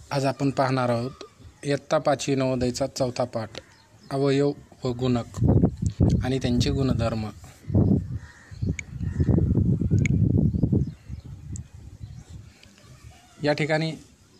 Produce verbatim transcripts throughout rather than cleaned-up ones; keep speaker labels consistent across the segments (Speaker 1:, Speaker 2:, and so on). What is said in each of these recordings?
Speaker 1: आज आपण पाहणार आहोत इयत्ता पाचवी नवोदयचा चौथा पाठ, अवयव व गुणक आणि त्यांचे गुणधर्म. या ठिकाणी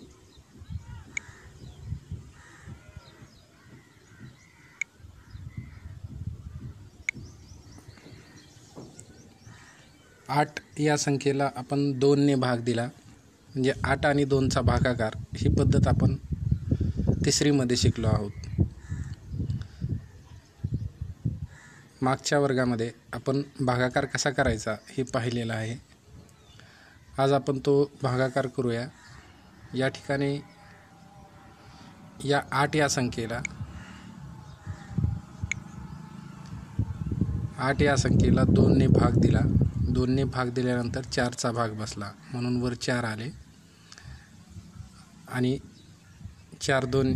Speaker 1: आठ या संख्येला आपण दोनने भाग दिला, म्हणजे आठ आणि दोनचा भागाकार ही पद्धत आपण तिसरीमध्ये शिकलो आहोत. मागच्या वर्गामध्ये आपण भागाकार कसा करायचा हे पाहिलेलं आहे. आज आपण तो भागाकार करूया. या ठिकाणी या आठ या संख्येला आठ या संख्येला दोनने भाग दिला. दोनने भाग दिल्यानंतर चारचा भाग बसला, म्हणून वर चार आले आणि चार दोन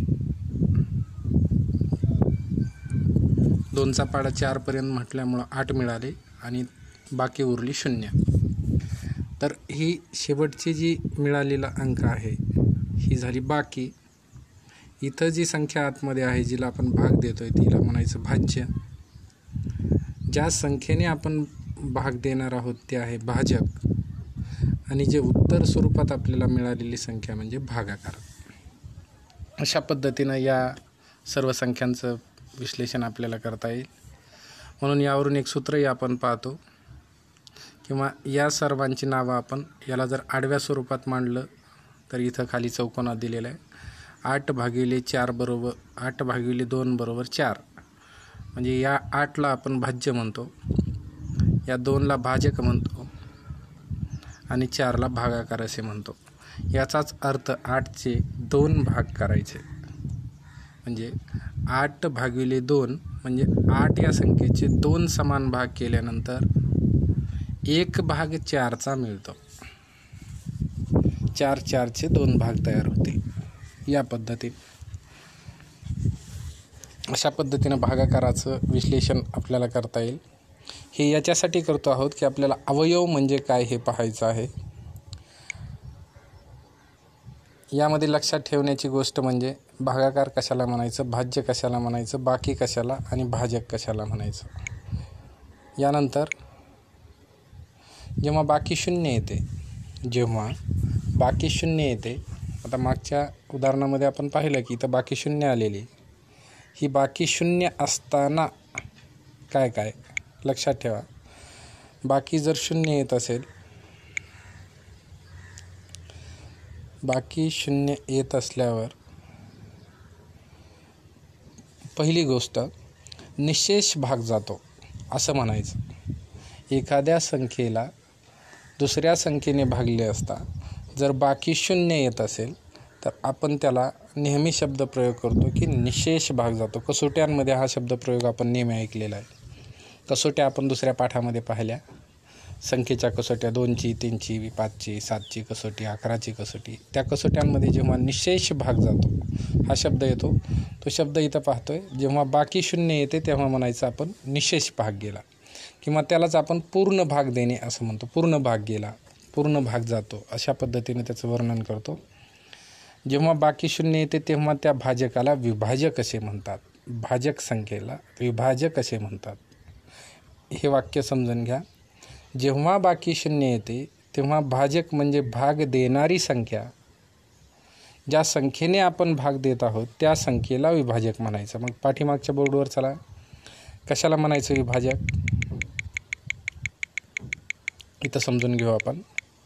Speaker 1: दोनचा पाडा चारपर्यंत म्हटल्यामुळं आठ मिळाले आणि बाकी उरली शून्य. तर ही शेवटची जी मिळालेला अंक आहे ही झाली बाकी. इथं जी संख्या आतमध्ये आहे जिला आपण भाग देतोय तिला म्हणायचं भाज्य. ज्या संख्येने आपण भाग देणार आहोत ते आहे भाजक आणि जे उत्तर स्वरूपात आपल्याला मिळालेली संख्या म्हणजे भागाकार. अशा पद्धतीनं या सर्व संख्यांचं विश्लेषण आपल्याला करता येईल. म्हणून यावरून एक सूत्रही आपण पाहतो, किंवा या सर्वांची नावं आपण याला जर आडव्या स्वरूपात मांडलं तर इथं खाली चौकोनात दिलेलं आहे. आठ भागिले चार बरोबर आठ भागिले दोन बरोबर चार, म्हणजे या आठला आपण भाज्य म्हणतो, या दोनला भाजक म्हणतो आणि चारला भागाकार असे म्हणतो. याचाच अर्थ आठचे दोन भाग करायचे, म्हणजे आठ भागिले दोन म्हणजे आठ या संख्येचे दोन समान भाग केल्यानंतर एक भाग चारचा मिळतो. चार चारचे दोन भाग तयार होते. या पद्धतीने अशा पद्धतीनं भागाकाराचं विश्लेषण आपल्याला करता येईल. हे याच्यासाठी करतो आहोत की आपल्याला अवयव म्हणजे काय हे पाहायचं आहे. यामध्ये लक्षात ठेवण्याची गोष्ट म्हणजे भागाकार कशाला म्हणायचं, भाज्य कशाला म्हणायचं, बाकी कशाला आणि भाजक कशाला म्हणायचं. यानंतर जेव्हा बाकी शून्य येते जेव्हा बाकी शून्य येते आता मागच्या उदाहरणामध्ये आपण पाहिलं की इथं बाकी शून्य आलेली. ही बाकी शून्य असताना काय काय लक्षात ठेवा. बाकी जर शून्य येत असेल बाकी शून्य येत असल्यावर पहिली गोष्ट निशेष भाग जातो असं म्हणायचं. एखाद्या संख्येला दुसऱ्या संख्येने भागले असता जर बाकी शून्य येत असेल तर आपण त्याला नेहमी शब्द प्रयोग करतो की निशेष भाग जातो. कसोट्यांमध्ये हा शब्द प्रयोग आपण नेहमी ऐकलेला आहे. कसोट्या आपण दुसऱ्या पाठामध्ये पाहिल्या. संख्येच्या कसोट्या दोनची, तीनची, पाचची, सातची कसोटी, अकराची कसोटी. त्या कसोट्यांमध्ये जेव्हा निशेष भाग जातो हा शब्द येतो. तो शब्द इथं पाहतोय. जेव्हा बाकी शून्य येते तेव्हा म्हणायचं आपण निशेष भाग गेला, किंवा त्यालाच आपण पूर्ण भाग देणे असं म्हणतो. पूर्ण भाग गेला, पूर्ण भाग जातो, अशा पद्धतीने त्याचं वर्णन करतो. जेव्हा बाकी शून्य येते तेव्हा त्या भाजकाला विभाजक असे म्हणतात. भाजक संख्येला विभाजक असे म्हणतात. हे वाक्य समजून घ्या. जेव्हा बाकी शून्य येते तेव्हा भाजक म्हणजे भाग देणारी संख्या. ज्या संख्येने आपण भाग देत आहोत त्या संख्येला विभाजक म्हणायचं. मग पाठीमागच्या बोर्डवर चला, कशाला म्हणायचं विभाजक इथं समजून घेऊ आपण.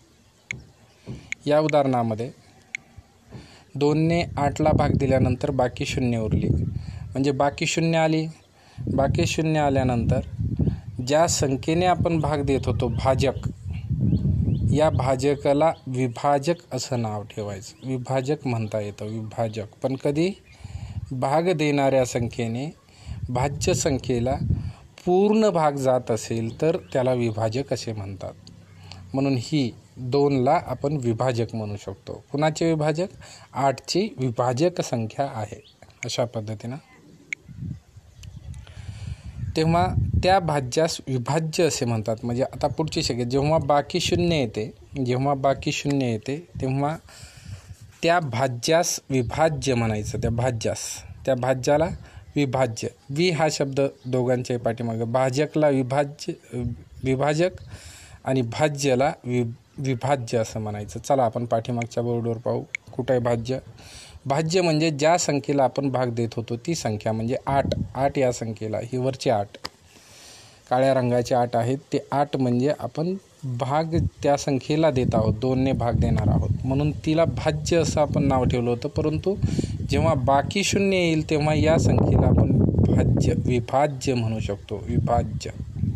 Speaker 1: या उदाहरणामध्ये दोनने आठला भाग दिल्यानंतर बाकी शून्य उरली, म्हणजे बाकी शून्य आली. बाकी शून्य आल्यानंतर ज्या संख्येने आपण भाग देत होतो भाजक, या भाजकाला विभाजक असं नाव ठेवायचं. विभाजक म्हणता येतं विभाजक. पण कधी भाग देणाऱ्या संख्येने भाज्य संख्येला पूर्ण भाग जात असेल तर त्याला विभाजक असे म्हणतात. म्हणून ही दोनला आपण विभाजक म्हणू शकतो. कुणाचे विभाजक? आठची विभाजक संख्या आहे. अशा पद्धतीनं तेव्हा त्या भाज्यास विभाज्य असे म्हणतात. म्हणजे आता पुढची शक्य जेव्हा बाकी शून्य येते जेव्हा बाकी शून्य येते तेव्हा त्या भाज्यास विभाज्य म्हणायचं. त्या भाज्यास त्या भाज्याला विभाज्य. वि हा शब्द दोघांच्याही पाठीमागं. भाजकला विभाज्य विभाजक आणि भाज्याला वि विभाज्य असं म्हणायचं. चला आपण पाठीमागच्या बोर्डवर पाहू. कुठं आहे भाज्य? भाज्य म्हणजे ज्या संख्येला आपण भाग देत होतो ती संख्या, म्हणजे आठ. आठ या संख्येला, ही वरची आठ काळ्या रंगाचे आठ आहेत, ते आठ म्हणजे आपण भाग त्या संख्येला देत आहोत, दोनने भाग देणार आहोत, म्हणून तिला भाज्य असं आपण नाव ठेवलं होतं. परंतु जेव्हा बाकी शून्य येईल तेव्हा या संख्येला आपण भाज्य विभाज्य म्हणू शकतो. विभाज्य.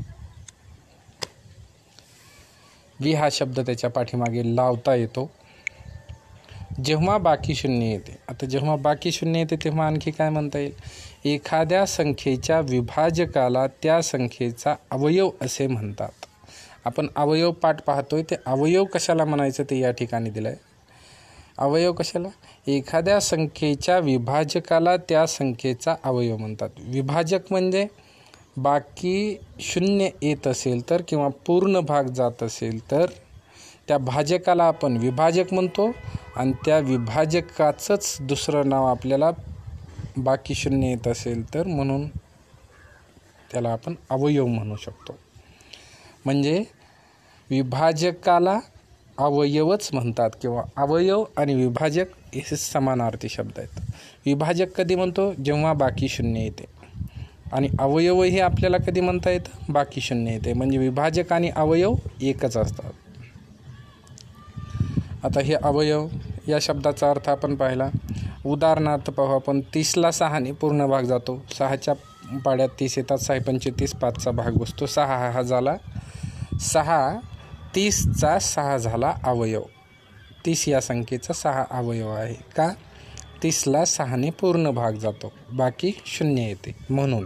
Speaker 1: वि हा शब्द त्याच्या पाठीमागे लावता येतो. जेव्हा बाकी शून्य येते, आता जेव्हा बाकी शून्य येते तेव्हा आणखी काय म्हणता येईल? एखाद्या संख्येच्या विभाजकाला त्या संख्येचा अवयव असे म्हणतात. आपण अवयव पाठ पाहतोय, ते अवयव कशाला म्हणायचं ते या ठिकाणी दिलं आहे. अवयव कशाला? एखाद्या संख्येच्या विभाजकाला त्या संख्येचा अवयव म्हणतात. विभाजक म्हणजे बाकी शून्य येत असेल तर किंवा पूर्ण भाग जात असेल तर त्या भाजकाला आपण विभाजक म्हणतो आणि त्या विभाजकाचंच दुसरं नाव आपल्याला बाकी शून्य येत असेल तर, म्हणून त्याला आपण अवयव म्हणू शकतो. म्हणजे विभाजकाला अवयवच म्हणतात किंवा अवयव आणि विभाजक हे समानार्थी शब्द आहेत. विभाजक कधी म्हणतो? जेव्हा बाकी शून्य येते. आणि अवयवही आपल्याला कधी म्हणता येतं? बाकी शून्य येते. म्हणजे विभाजक आणि अवयव एकच असतात. आता हे अवयव या शब्दाचा अर्थ आपण पाहिला. उदाहरणार्थ पाहू आपण. तीसला सहाने पूर्ण भाग जातो. सहाच्या पाड्यात तीस येतात. सहा पंचवीस पाचचा भाग बसतो. सहा हा झाला सहा. तीसचा सहा झाला अवयव. तीस या संख्येचा सहा अवयव आहे. का? तीसला सहाने पूर्ण भाग जातो, बाकी शून्य येते म्हणून.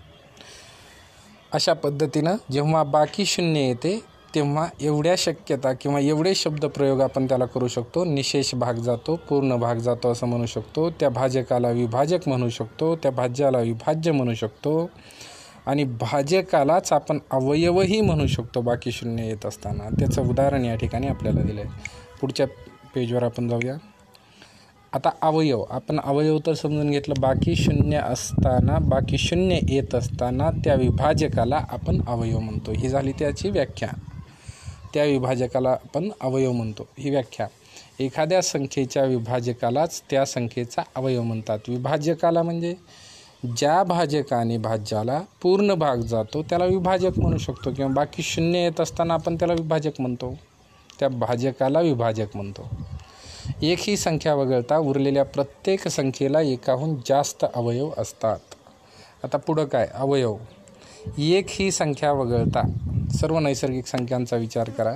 Speaker 1: अशा पद्धतीनं जेव्हा बाकी शून्य येते तेव्हा एवढ्या शक्यता किंवा एवढे शब्दप्रयोग आपण त्याला करू शकतो. निशेष भाग जातो, पूर्ण भाग जातो असं म्हणू शकतो. त्या भाजकाला विभाजक म्हणू शकतो, त्या भाज्याला विभाज्य म्हणू शकतो आणि भाजकालाच आपण अवयवही म्हणू शकतो बाकी शून्य येत असताना. त्याचं उदाहरण या ठिकाणी आपल्याला दिलं आहे. पुढच्या पेजवर आपण जाऊया. आता अवयव, आपण अवयव तर समजून घेतलं. बाकी शून्य असताना, बाकी शून्य येत असताना त्या विभाजकाला आपण अवयव म्हणतो. ही झाली त्याची व्याख्या. त्या विभाजकाला आपण अवयव म्हणतो, ही व्याख्या. एखाद्या संख्येच्या विभाजकालाच त्या संख्येचा अवयव म्हणतात. विभाजकाला म्हणजे ज्या भाजकाने भाज्याला पूर्ण भाग जातो त्याला विभाजक म्हणू शकतो किंवा बाकी शून्य येत असताना आपण त्याला विभाजक म्हणतो. त्या भाजकाला विभाजक म्हणतो. एक ही संख्या वगळता उरलेल्या प्रत्येक संख्येला एकाहून जास्त अवयव असतात. आता पुढं काय? अवयव. एक ही संख्या वगळता सर्व नैसर्गिक संख्यांचा विचार करा.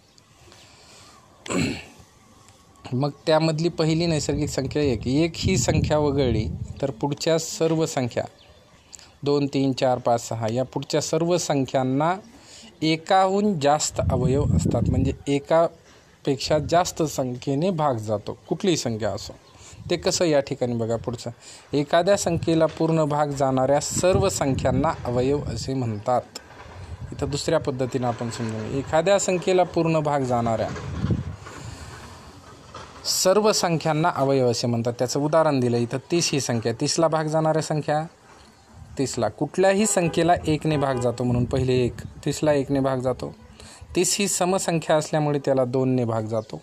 Speaker 1: मग त्यामधली पहिली नैसर्गिक संख्या एक. एक ही संख्या वगळली तर पुढच्या सर्व संख्या दोन, तीन, चार, पाच, सहा या पुढच्या सर्व संख्यांना एकाहून जास्त अवयव असतात. म्हणजे एकापेक्षा जास्त संख्येने भाग जातो, कुठलीही संख्या असो. ते कसं? या ठिकाणी बघा पुढचं. एखाद्या संख्येला पूर्ण भाग जाणाऱ्या सर्व संख्यांना अवयव असे म्हणतात. इथं दुसऱ्या पद्धतीनं आपण समजून. एखाद्या संख्येला पूर्ण भाग जाणाऱ्या सर्व संख्यांना अवयव असे म्हणतात. त्याचं उदाहरण दिलं इथं. तीस ही संख्या, तीसला भाग जाणाऱ्या संख्या तीसला. कुठल्याही संख्येला एकने भाग जातो म्हणून पहिले एक. तीसला एकने भाग जातो. तीस ही समसंख्या असल्यामुळे त्याला दोनने भाग जातो.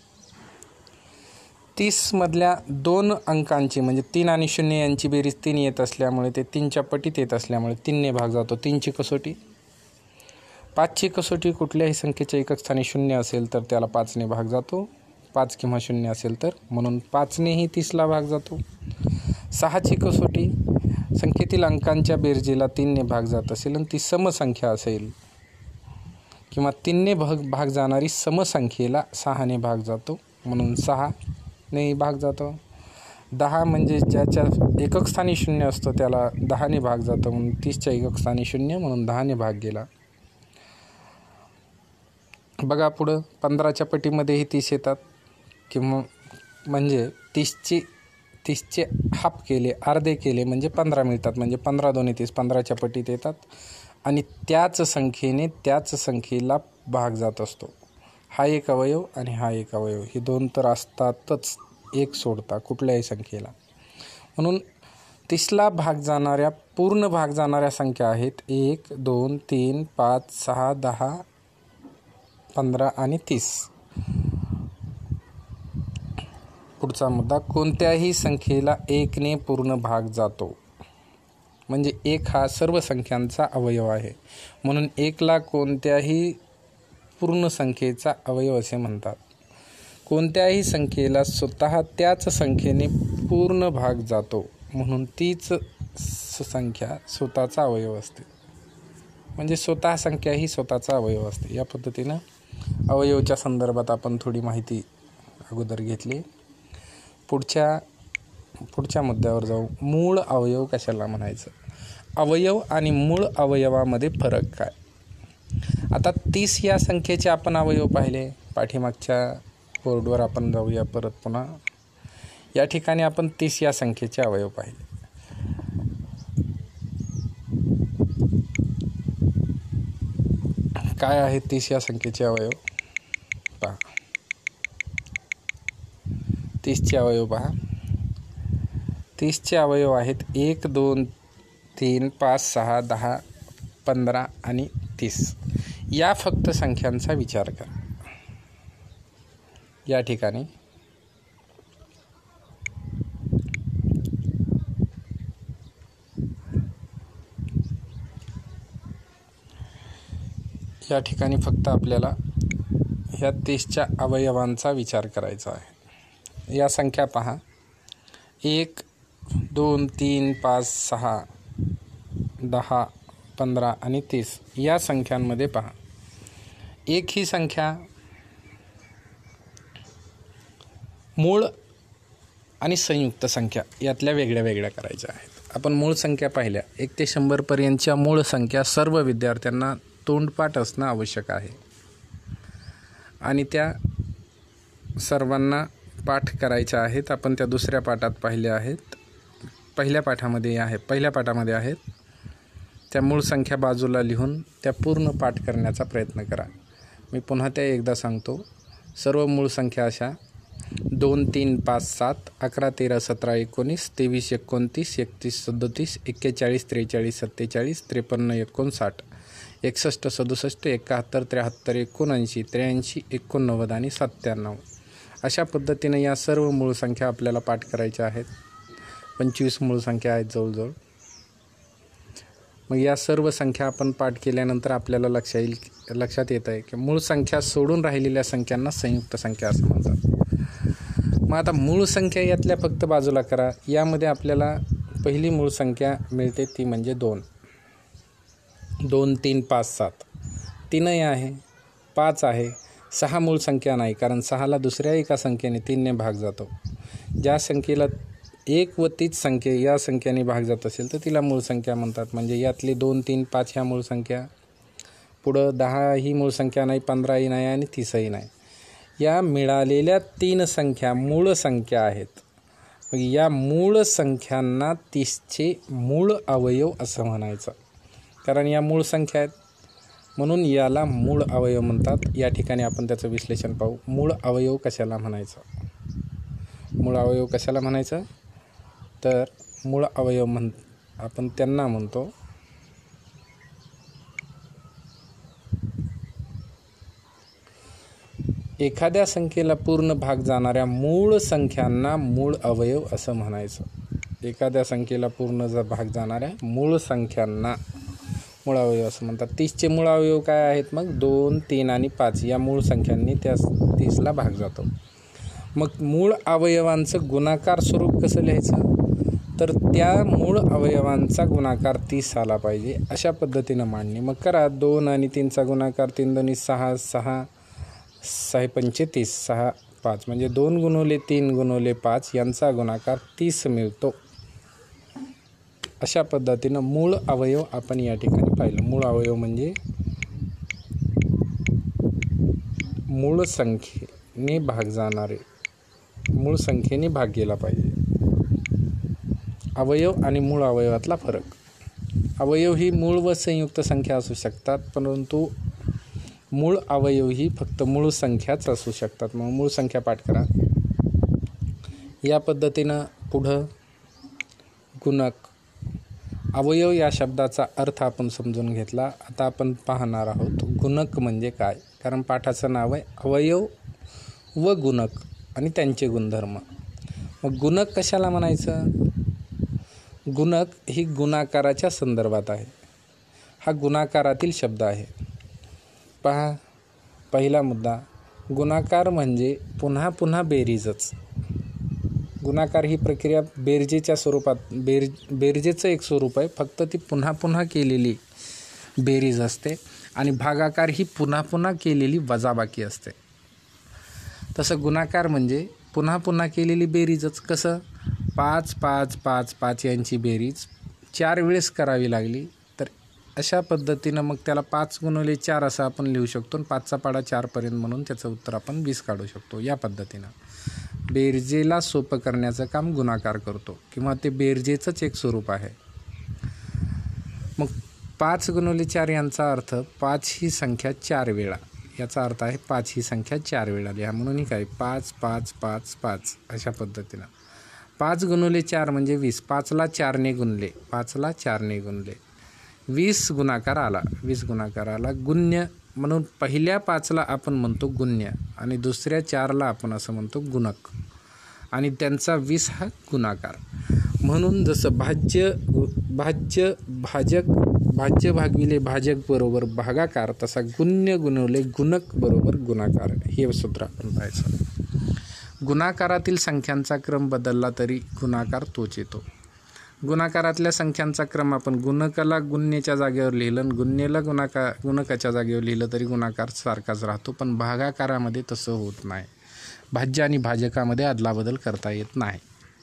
Speaker 1: तीसमधल्या दोन अंकांची म्हणजे तीन आणि शून्य यांची बेरीज तीन येत असल्यामुळे ते तीनच्या पटीत येत असल्यामुळे तीनने भाग जातो. तीनची कसोटी. पाचची कसोटी कुठल्याही संख्येच्या एकक स्थानी शून्य असेल तर त्याला पाचने भाग जातो. पाच किंवा शून्य असेल तर, म्हणून पाचनेही तीसला भाग जातो. सहाची कसोटी संख्येतील अंकांच्या बेरजेला तीनने भाग जात असेल आणि ती समसंख्या असेल किंवा तीनने भाग भाग जाणारी समसंख्येला सहाने भाग जातो म्हणून सहाने भाग जातो. दहा म्हणजे ज्याच्या एकक स्थानी शून्य असतो त्याला दहाने भाग जातो म्हणून तीसच्या एकक स्थानी शून्य म्हणून दहाने भाग गेला. बघा पुढं. पंधराच्या पटीमध्येही तीस येतात किंवा म्हणजे तीसची तीसचे हाफ केले, अर्धे केले म्हणजे पंधरा मिळतात. म्हणजे पंधरा दोन्ही तीस पंधराच्या पटीत येतात आणि त्याच संख्येने त्याच संख्येला भाग जात असतो. हा एक अवयव आणि हा एक अवयव, हे दोन तर असतातच. एक सोडता कुठल्याही संख्येला. म्हणून तीसला भाग जाणाऱ्या पूर्ण भाग जाणाऱ्या संख्या आहेत एक, दोन, तीन, पाच, सहा, दहा, पंधरा आणि तीस. पुढचा मुद्दा, कोणत्याही संख्येला एकने पूर्ण भाग जातो. म्हणजे एक हा सर्व संख्यांचा अवयव आहे, म्हणून एकला कोणत्याही पूर्ण संख्येचा अवयव असे म्हणतात. कोणत्याही संख्येला स्वतः त्याच संख्येने पूर्ण भाग जातो, म्हणून तीच संख्या स्वतःचा अवयव असते. म्हणजे स्वतः संख्या ही स्वतःचा अवयव असते. या पद्धतीनं अवयवच्या संदर्भात आपण थोडी माहिती अगोदर घेतली. पुढच्या पुढच्या मुद्द्यावर जाऊ. मूळ अवयव कशाला म्हणायचं? अवयव आणि मूळ अवयवामध्ये फरक काय? आता तीस या संख्येचे आपण अवयव पाहिले. पाठीमागच्या बोर्डवर आपण जाऊया परत पुन्हा. या ठिकाणी आपण तीस या संख्येचे अवयव पाहिले. काय आहे तीस या संख्येचे अवयव? पहा, तीसचे अवयव पहा. तीसचे अवयव आहेत एक, दोन, तीन, पाच, सहा, दहा, पंधरा आणि तीस. या फक्त संख्यांचा विचार करा. या ठिकाणी या ठिकाणी फक्त आपल्याला ह्या तीसच्या अवयवांचा विचार करायचा आहे. या संख्या पहा, एक, दोन, तीन, पाच, सहा, दहा, पंधरा आणि तीस. या संख्यांमध्ये पहा, एक ही संख्या मूळ आणि संयुक्त संख्या यातल्या वेगळ्या वेगळ्या करायच्या आहेत. आपण मूळ संख्या पाहिल्या. एक ते शंभरपर्यंतच्या मूळ संख्या सर्व विद्यार्थ्यांना तोंडपाठ असणं आवश्यक आहे आणि त्या सर्वांना पाठ करायच्या आहेत. आपण त्या दुसऱ्या पाठात पाहिल्या आहेत. पहिल्या पाठामध्ये आहे पहिल्या पाठामध्ये आहेत. त्या मूळ संख्या बाजूला लिहून त्या पूर्ण पाठ करण्याचा प्रयत्न करा. मी पुन्हा त्या एकदा सांगतो. सर्व मूळ संख्या अशा: दोन, तीन, पाच, सात, अकरा, तेरा, सतरा, एकोणीस, तेवीस, एकोणतीस, एकतीस, सदोतीस, एक्केचाळीस, त्रेचाळीस, सत्तेचाळीस, त्रेपन्न, एकोणसाठ, एकसष्ट, सदुसष्ट, एकाहत्तर, त्र्याहत्तर, एकोणऐंशी, त्र्याऐंशी, एकोणनव्वद आणि सत्त्याण्णव. अशा पद्धतीनं या सर्व मूळ संख्या आपल्याला पाठ करायच्या आहेत. पंचवीस मूळ संख्या आहेत जवळजवळ. मग या सर्व संख्या आपण पाठ केल्यानंतर आपल्याला लक्ष येईल लक्षात येत आहे की मूळ संख्या सोडून राहिलेल्या संख्यांना संयुक्त संख्या असं म्हणतात. मग आता मूळ संख्या यातल्या फक्त बाजूला करा. यामध्ये आपल्याला पहिली मूळ संख्या मिळते ती म्हणजे दोन. दोन, तीन, पाच, सात तीनही आहे. पाच आहे. सहा मूळ संख्या नाही, कारण सहाला दुसऱ्या एका संख्येने तीनने भाग जातो. ज्या संख्येला एक व तीच संख्या या संख्येने भाग जात असेल तर तिला मूळ संख्या म्हणतात. म्हणजे यातली दोन, तीन, पाच ह्या मूळ संख्या. पुढं दहा ही मूळ संख्या नाही, पंधराही नाही आणि तीसही नाही. या मिळालेल्या तीन संख्या मूळ संख्या आहेत. मग या मूळ संख्यांना तीसचे मूळ अवयव असं म्हणायचं, कारण या मूळ संख्या आहेत म्हणून याला मूळ अवयव म्हणतात. या ठिकाणी आपण त्याचं विश्लेषण पाहू. मूळ अवयव कशाला म्हणायचं? मूळ अवयव कशाला म्हणायचं तर मूळ अवयव म्हण आपण त्यांना म्हणतो एखाद्या संख्येला पूर्ण भाग जाणाऱ्या मूळ संख्यांना मूळ अवयव असं म्हणायचं. एखाद्या संख्येला पूर्ण ज भाग जाणाऱ्या मूळ संख्यांना मूळ अवयव असं म्हणतात. तीसचे मूळ अवयव काय आहेत? मग दोन, तीन आणि पाच या मूळ संख्यांनी त्या तीसला भाग जातो. मग मूळ अवयवांचं गुणाकार स्वरूप कसं लिहायचं तर त्या मूळ अवयवांचा गुणाकार तीस आला पाहिजे अशा पद्धतीनं मांडणी. मग करा. दोन आणि तीनचा गुणाकार तीन दोन्ही सहा, सहा सहा पंचे तीस, सहा पाच म्हणजे दोन गुणवले तीन गुणवले पाच यांचा गुणाकार तीस मिळतो. अशा पद्धतीनं मूळ अवयव आपण या ठिकाणी पाहिलं. मूळ अवयव म्हणजे मूळ संख्येने भाग जाणारे, मूळ संख्येने भाग गेला पाहिजे. अवयव आणि मूळ अवयवातला फरक. अवयव ही मूळ व संयुक्त संख्या असू शकतात, परंतु मूळ अवयव ही फक्त मूळ संख्याच असू शकतात. मग मूळ संख्या पाठ करा. या पद्धतीनं पुढं गुणक. अवयव या शब्दाचा अर्थ आपण समजून घेतला. आता आपण पाहणार आहोत गुणक म्हणजे काय. कारण पाठाचं नाव आहे अवयव व गुणक आणि त्यांचे गुणधर्म. मग गुणक कशाला म्हणायचं? गुणक ही गुणाकाराच्या संदर्भात आहे. हा गुणाकारातील शब्द आहे. पहा, पहिला मुद्दा, गुणाकार म्हणजे पुन्हा पुन्हा बेरीजच. गुणाकार ही प्रक्रिया बेरजेच्या स्वरूपात, बेर बेरजेचं एक स्वरूप आहे, फक्त ती पुन्हा पुन्हा केलेली बेरीज असते. आणि भागाकार ही पुन्हा पुन्हा केलेली वजाबाकी असते. तसं गुणाकार म्हणजे पुन्हा पुन्हा केलेली बेरीजच. कसं? पाच पाच पाच पाच यांची बेरीज चार वेळेस करावी लागली तर अशा पद्धतीनं मग त्याला पाच गुणिले चार असं आपण लिहू शकतो. आणि पाचचा पाडा चारपर्यंत म्हणून त्याचं उत्तर आपण वीस काढू शकतो. या पद्धतीनं बेरजेला सोपं करण्याचं काम गुणाकार करतो, किंवा ते बेरजेचंच एक स्वरूप आहे. मग पाच गुणिले चार यांचा अर्थ पाच ही संख्या चार वेळा, याचा अर्थ आहे पाच ही संख्या चार वेळा लिहा. म्हणून ही काय, पाच पाच पाच पाच अशा पद्धतीनं. पाच गुणिले चार म्हणजे वीस. पाचला चारने गुणले, पाचला चारने गुणले, वीस गुणाकार आला. वीस गुणाकार आला. गुण्य म्हणून पहिल्या पाचला आपण म्हणतो गुण्य आणि दुसऱ्या चारला आपण असं म्हणतो गुणक. आणि त्यांचा वीस हा गुणाकार. म्हणून जसं भाज्य भाज्य भाजक भाज्य भागविले भाजक बरोबर भागाकार, तसा गुण्य गुणवले गुणक बरोबर गुणाकार. हे सूत्र आपण पाहायचं. गुणाकारातील संख्यांचा क्रम बदलला तरी गुणाकार तोच येतो. गुणाकारातल्या संख्यांचा क्रम आपण गुणकाला गुण्यच्या जागेवर लिहिलं आणि गुण्यला गुणाकार गुणकाच्या जागेवर लिहिलं तरी गुणाकार सारखाच राहतो. पण भागाकारामध्ये तसं होत नाही. भाज्य आणि भाजकामध्ये अदलाबदल करता येत नाही.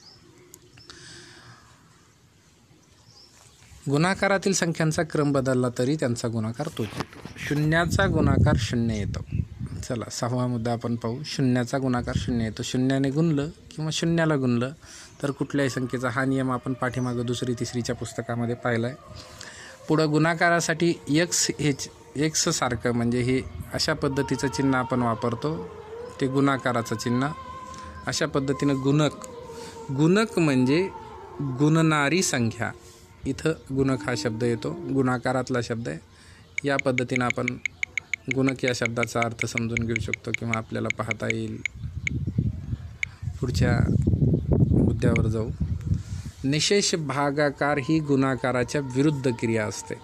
Speaker 1: गुणाकारातील संख्यांचा क्रम बदलला तरी त्यांचा गुणाकार तोच येतो. शून्याचा गुणाकार शून्य येतो. चला, सहावा मुद्दा आपण पाहू. शून्याचा गुणाकार शून्य येतो. शून्याने गुणलं किंवा शून्याला गुणलं तर कुठल्याही संख्येचा, हा नियम आपण पाठीमागं दुसरी तिसरीच्या पुस्तकामध्ये पाहिला आहे. पुढं गुणाकारासाठी एक्स हे एक्स सारखं म्हणजे हे अशा पद्धतीचं चिन्ह आपण वापरतो, ते गुणाकाराचं चिन्ह. अशा पद्धतीनं गुणक. गुणक म्हणजे गुणणारी संख्या. इथं गुणक हा शब्द येतो, गुणाकारातला शब्द आहे. या पद्धतीनं आपण गुणक या शब्दाचा अर्थ समजून घेऊ शकतो किंवा आपल्याला पाहता येईल. पुढच्या मुद्द्यावर जाऊ. निशेष भागाकार ही गुणाकाराच्या विरुद्ध क्रिया असते.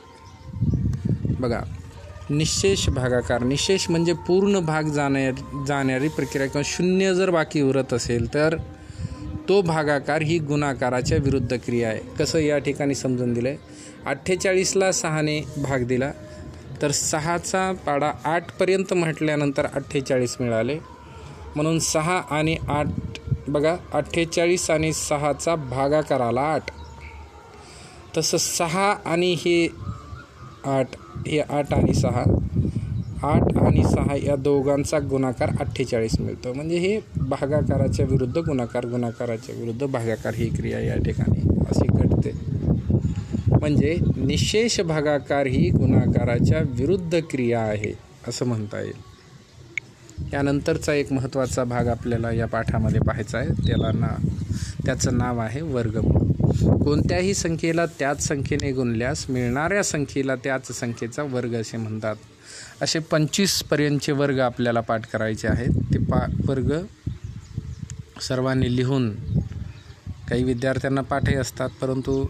Speaker 1: बघा, निशेष भागाकार, निशेष म्हणजे पूर्ण भाग जाण्या जाणारी प्रक्रिया किंवा शून्य जर बाकी उरत असेल तर तो भागाकार ही गुणाकाराच्या विरुद्ध क्रिया आहे. कसं या ठिकाणी समजून दिलं आहे. अठ्ठेचाळीसला सहाने भाग दिला तर सहाचा पाडा आठपर्यंत म्हटल्यानंतर अठ्ठेचाळीस मिळाले. म्हणून सहा आणि आठ, बघा, अठ्ठेचाळीस आणि सहाचा भागाकार आला आठ. तसं सहा आणि हे आठ, हे आठ आणि सहा, आठ आणि सहा या दोघांचा गुणाकार अठ्ठेचाळीस मिळतो. म्हणजे हे भागाकाराच्या विरुद्ध गुणाकार, गुणाकाराच्या विरुद्ध भागाकार ही क्रिया या ठिकाणी अशी घडते. म्हणजे निशेष भागाकार ही गुणाकाराच्या विरुद्ध क्रिया आहे असं म्हणता येईल. यानंतरचा एक महत्त्वाचा भाग आपल्याला या पाठामध्ये पाहायचा आहे. त्याला ना त्याचं नाव आहे वर्गमूळ. कोणत्याही संख्येला त्याच संख्येने गुणल्यास मिळणाऱ्या संख्येला त्याच संख्येचा वर्ग असे म्हणतात. असे पंचवीस पर्यंतचे वर्ग आपल्याला पाठ करायचे आहेत. ते पा वर्ग सर्वांनी लिहून, काही विद्यार्थ्यांना पाठही असतात परंतु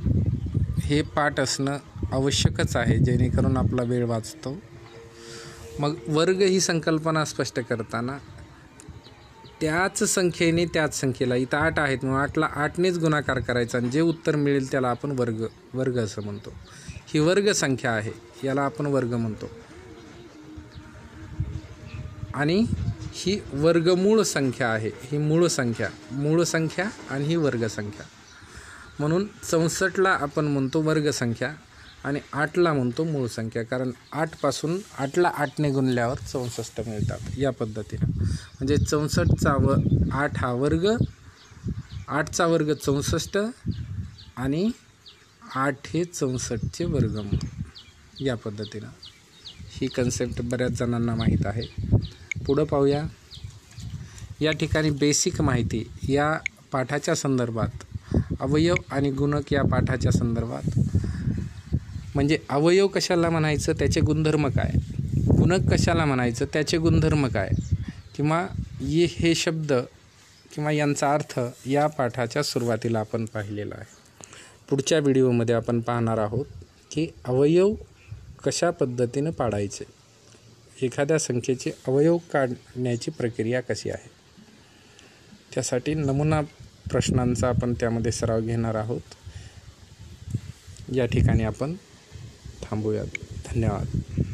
Speaker 1: हे पाठ असणं आवश्यकच आहे जेणेकरून आपला वेळ वाचतो. मग वर्ग ही संकल्पना स्पष्ट करताना त्याच संख्येने त्याच संख्येला, इथं आठ आहेत म्हणून आठला आठनेच गुणाकार करायचा आणि जे उत्तर मिळेल त्याला आपण वर्ग वर्ग असं म्हणतो. ही वर्ग संख्या आहे, याला आपण वर्ग म्हणतो. आणि ही वर्गमूळ संख्या आहे, ही मूळ संख्या, मूळ संख्या आणि ही वर्ग संख्या. म्हणून चौसष्टला आपण म्हणतो वर्ग संख्या आणि आठला म्हणतो मूळ संख्या. कारण आठपासून आठला आठने गुणल्यावर चौसष्ट मिळतात. या पद्धतीनं म्हणजे चौसष्टचा व आठ हा वर्ग, आठचा वर्ग चौसष्ट आणि आठ हे चौसष्टचे वर्गमूळ. या पद्धतीनं ही कन्सेप्ट बऱ्याच जणांना माहीत आहे. पुढं पाहूया. या ठिकाणी बेसिक माहिती या पाठाच्या संदर्भात, अवयव आणि गुणक या पाठाच्या संदर्भात, म्हणजे अवयव कशाला म्हणायचं त्याचे गुणधर्म काय, गुणक कशाला म्हणायचं त्याचे गुणधर्म काय, किंवा ये हे शब्द किंवा यांचा अर्थ या पाठाच्या सुरुवातीला आपण पाहिलेला आहे. पुढच्या व्हिडिओमध्ये आपण पाहणार आहोत की अवयव कशा पद्धतीने पाडायचे, एखाद्या संख्येचे अवयव काढण्याची प्रक्रिया कशी आहे. त्यासाठी नमुना प्रश्नांचा आपण त्यामध्ये सराव घेणार आहोत. या ठिकाणी आपण थांबूयात. धन्यवाद.